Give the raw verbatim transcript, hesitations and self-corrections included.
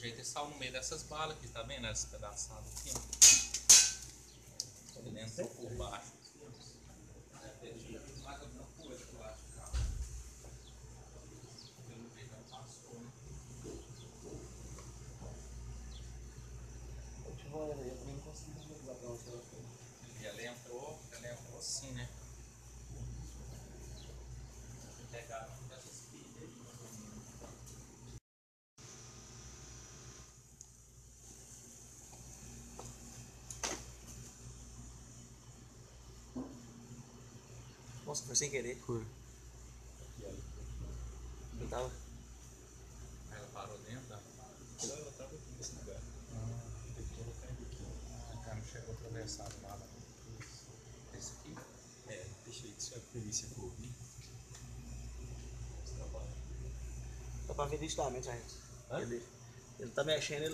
jeito ele saiu no meio dessas balas aqui, tá vendo? Essas pedaçadas aqui, ó. Ele entrou por baixo. Deve ter tido mais alguma coisa por baixo do carro. Pelo jeito ela passou, né? Eu te vou, eu também não consigo jogar pra você. E ela entrou, ela entrou assim, né? Pegaram essas pilhas aí. Nossa, foi sem querer. Foi. Eu tava. Aí ela parou dentro da. Ela tava aqui nesse lugar. Ah, aqui ela tá aqui. Ah, cara, não chegou a atravessar nada. Esse aqui? É, deixa aí que se a polícia for vir. Dá pra ver nitidamente, gente. Hã? Ele, ele tá mexendo, ele